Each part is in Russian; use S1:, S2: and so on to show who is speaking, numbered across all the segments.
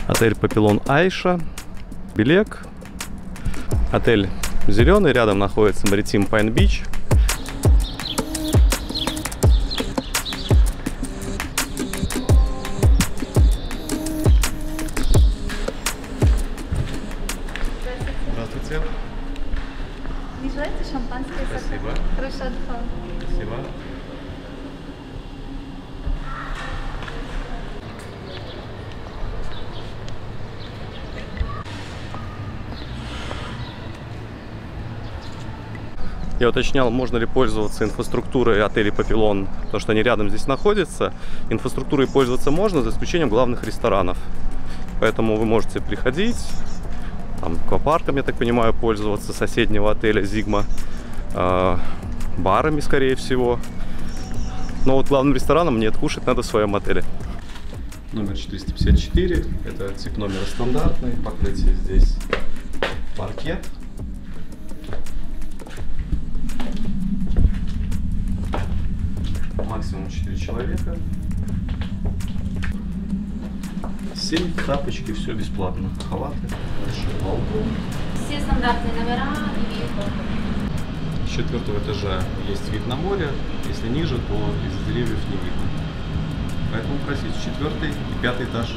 S1: Отель Papillon Айша, Белек. Отель зеленый, рядом находится Maritime Pine Beach. Здравствуйте.
S2: Не желаете шампанское?
S1: Спасибо.
S2: Хорошо отдыхала.
S1: Спасибо. Я уточнял, можно ли пользоваться инфраструктурой отелей Papillon, потому что они рядом здесь находятся. Инфраструктурой пользоваться можно, за исключением главных ресторанов. Поэтому вы можете приходить, там, аквапарком, я так понимаю, пользоваться соседнего отеля Зигма, барами, скорее всего. Но вот главным рестораном нет, кушать надо в своем отеле. Номер 454, это тип номера стандартный, покрытие здесь паркет. Максимум 4 человека. 7 тапочки, все бесплатно. Халаты, балкон.
S2: Все стандартные номера и
S1: С 4-го этажа есть вид на море. Если ниже, то из деревьев не видно. Поэтому просите 4-й и 5-й этаж.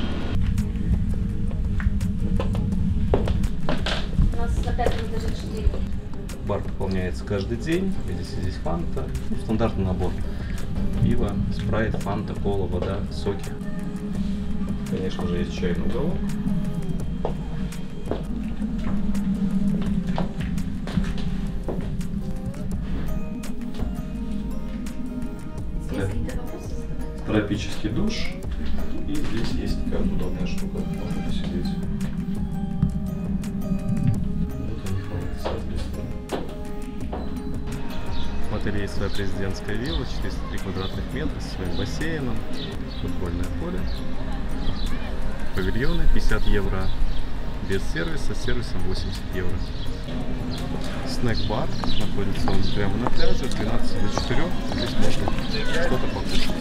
S2: у нас на 5-м этаже 4.
S1: Бар пополняется каждый день. Видите, здесь фанта. Ну, стандартный набор. Пиво, спрайт, фанта, кола, вода, соки. Конечно же, есть чайный уголок. Тропический душ. И здесь есть такая удобная штука. Можно посидеть. Вот они халаты, соответственно. В отеле есть своя президентская вилла, 403 квадратных метра со своим бассейном, футбольное поле, павильоны 50 евро без сервиса, с сервисом 80 евро. Снэк-бар, находится он прямо на пляже, с 12 до 4, здесь можно что-то покушать.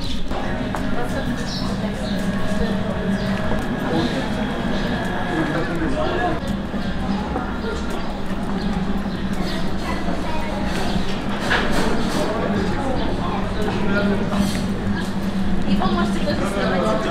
S2: И вы можете тоже снимать.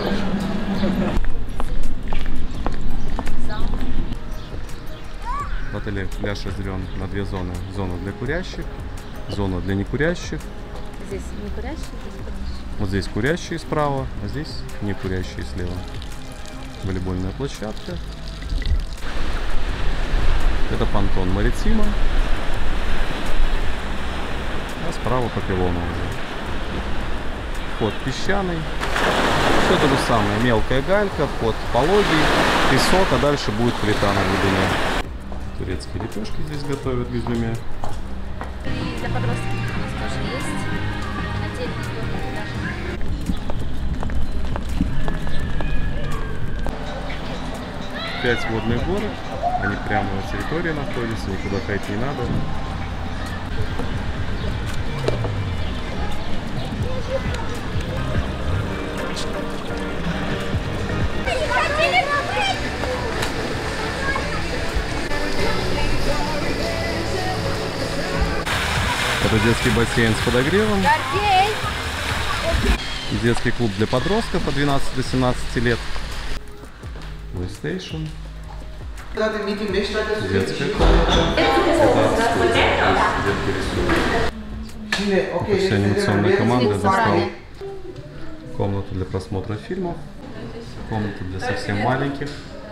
S1: В отеле пляж разделен на две зоны. Зона для курящих, зона для некурящих.
S2: Здесь не курящие, здесь курящие.
S1: Вот здесь курящие справа, а здесь не курящие слева. Волейбольная площадка. Это понтон Маритима. А справа Papillon уже. Вход песчаный. Все то же самое. Мелкая галька, вход пологий, песок, а дальше будет плита на глубине. Турецкие лепешки здесь готовят в изюме.
S2: И для подростков у нас тоже есть. Отдельный номер.
S1: 5 водных горок. Они прямо на территории находятся, никуда ходить не надо. Это детский бассейн с подогревом. Детский клуб для подростков от 12 до 17 лет. PlayStation. Детская комната. Это вся анимационная команда достала комнату для просмотра фильмов, комнату для совсем маленьких.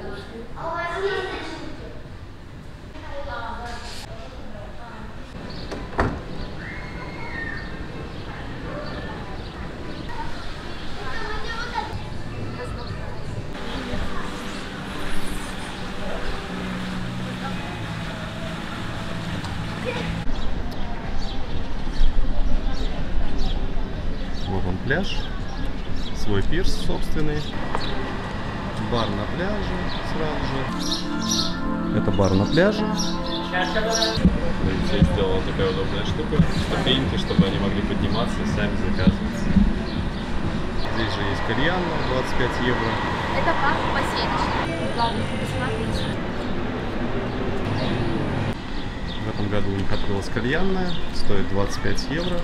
S1: Вот он пляж, свой пирс собственный, бар на пляже сразу же. Это бар на пляже. Здесь сделала такая удобная штука, ступеньки, чтобы они могли подниматься и сами заказываться. Здесь же есть кальян на 25 евро.
S2: Это парк бассейночный. Главный бесплатный.
S1: В этом году у них открылась кальянная, стоит 25 евро.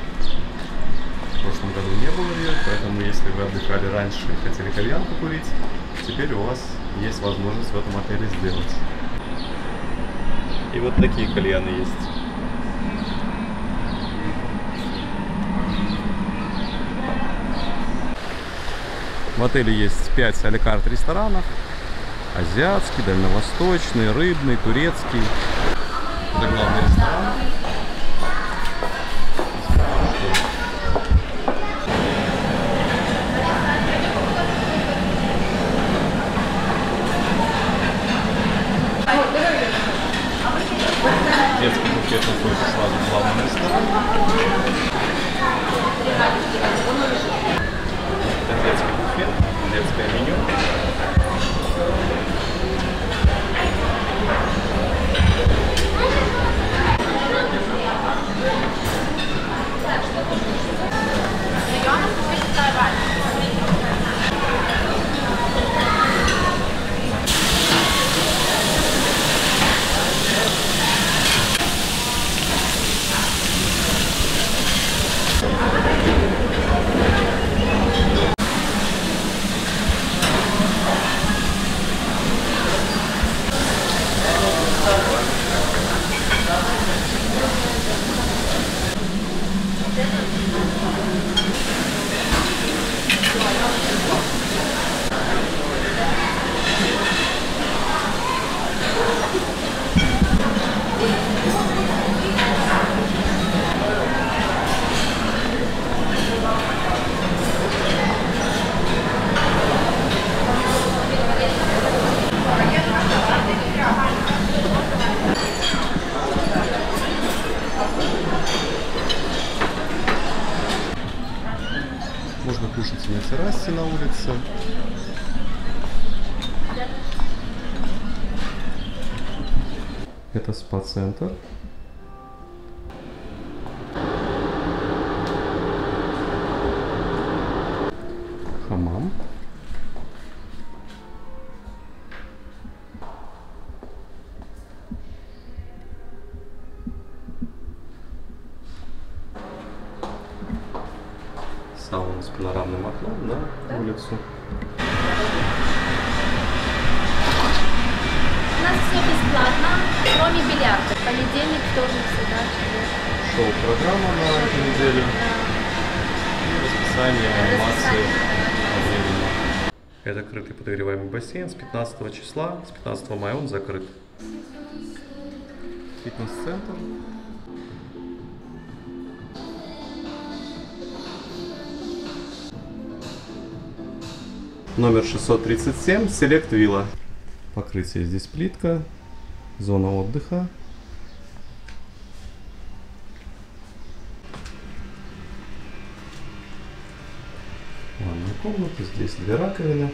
S1: В прошлом году не было ее, поэтому если вы отдыхали раньше и хотели кальян покурить, теперь у вас есть возможность в этом отеле сделать. И вот такие кальяны есть. В отеле есть 5 а-ля-карт ресторанов. Азиатский, дальневосточный, рыбный, турецкий. Это главный ресторан. Детский буфет находится сразу в главном ресторане. Это детский буфет, детское меню. Можно кушать и на террасе на улице. Это спа-центр. Хамам. Сауна с панорамным окном на улицу.
S2: У нас все бесплатно, кроме бильярда. Понедельник, вторник, среда, четверг.
S1: Шоу-программа на этой неделе. И расписание анимации по времени. Это крытый подогреваемый бассейн с 15 числа. С 15 мая он закрыт. Фитнес-центр. Номер 637, Select Villa. Покрытие здесь плитка, зона отдыха. Ванная комната, здесь 2 раковины.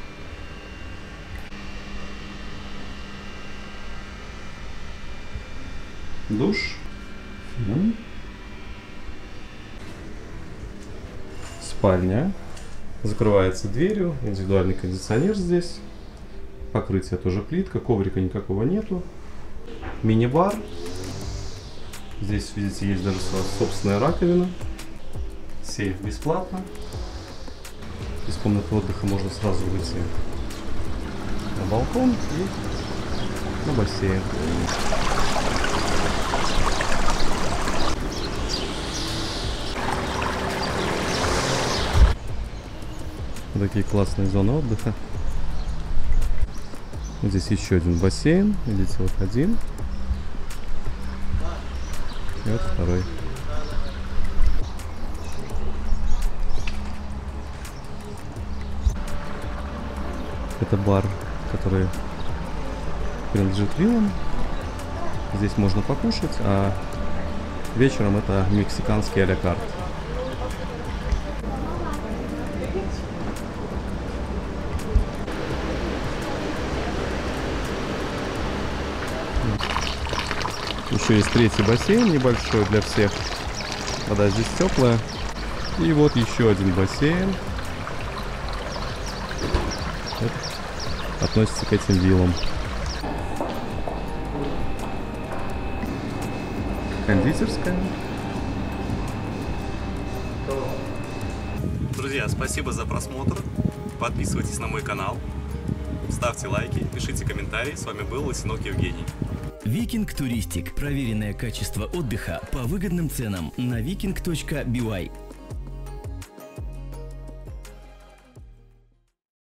S1: Душ. Спальня. Закрывается дверью, индивидуальный кондиционер здесь. Покрытие тоже плитка, коврика никакого нету. Мини-бар. Здесь, видите, есть даже собственная раковина. Сейф бесплатно. Из комнаты отдыха можно сразу выйти на балкон и на бассейн. Такие классные зоны отдыха. Здесь еще один бассейн. Видите, вот один. И вот второй. Это бар, который принадлежит виллам. Здесь можно покушать, а вечером это мексиканский а-ля карт. Еще есть третий бассейн небольшой для всех. Вода здесь теплая. И вот еще один бассейн. относится к этим виллам. Кондитерская. Друзья, спасибо за просмотр. Подписывайтесь на мой канал, ставьте лайки, пишите комментарии. С вами был Лысенок Евгений.
S3: Викинг Туристик. Проверенное качество отдыха по выгодным ценам на viking.by.